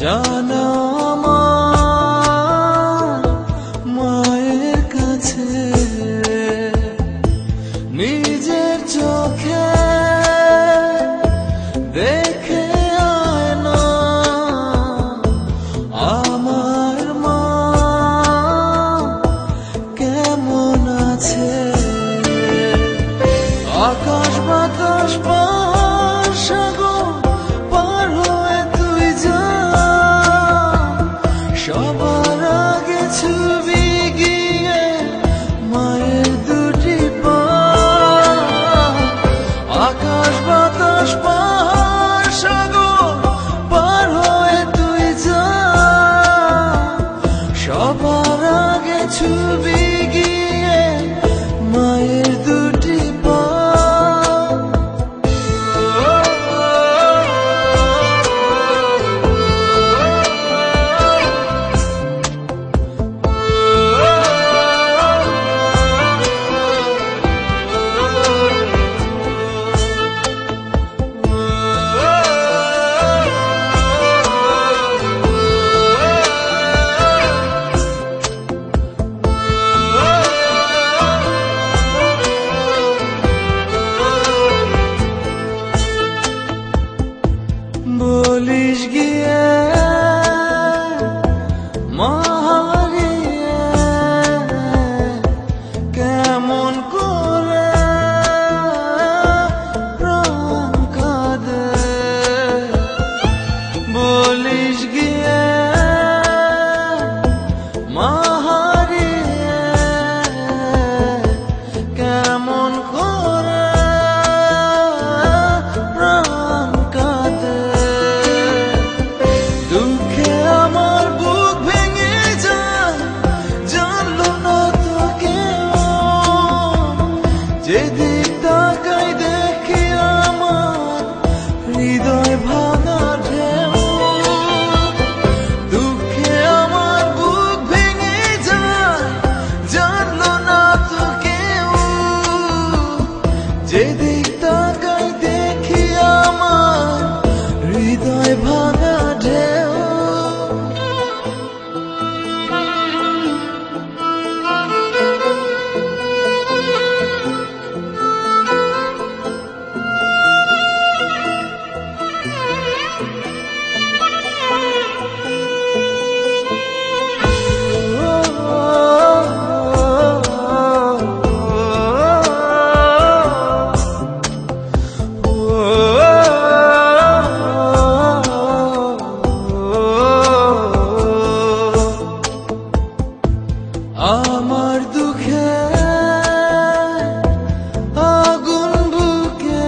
জানা আমার মায়ের কাছে নিজের চোখে দেখে আয় না আমার মা কেমন আছে। আকাশ বাতাস পার সাগর পার হয়ে তুই যা, সবার আগে ছুবি গিয়ে মায়ের দুটি পা। আকাশ বাতাস পার সাগর পার হয়ে তুই যা, সবার আগে ছুবি গিয়ে মায়ের দুটি পা। বলিস গিয়ে মা হারিয়ে কেমন করে প্রাণ কাঁদে। বলিস গিয়ে মা হারিয়ে কেমন করে প্রাণ কাঁদে। দুঃখে আমার বুক ভেঙে যায়, জানলো না তো কেউ। যেদিক তাকাই দেখি আমার হৃদয় ভাঙা ঢেউ। দুঃখে আমার বুক ভেঙে যায়, জানলো না তো কেউ। যেদিক তাকাই দেখি আমার হৃদয় ভাঙা ঢেউ। আমার দুঃখে আগুন বুকে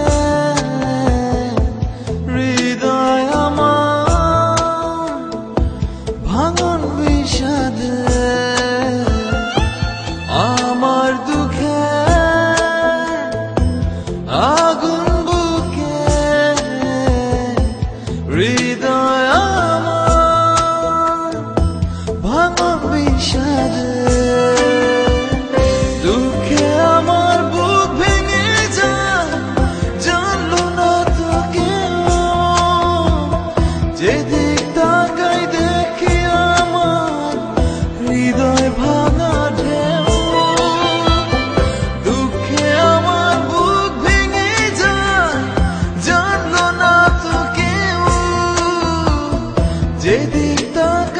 হৃদয় আমার ভাঙন বিষাদে। আমার দুঃখে আগুন বুকে হৃদয় আমার ভাঙন বিষাদে। দুঃখে আমার বুক ভেঙে যায়, জানলো না তো কেউ। যেদিক তাকাই দেখি আমার হৃদয় ভাঙা ঢেউ। দুঃখে আমার বুক ভেঙে যায়, জানলো না তো কেউ। যেদিক তাকাই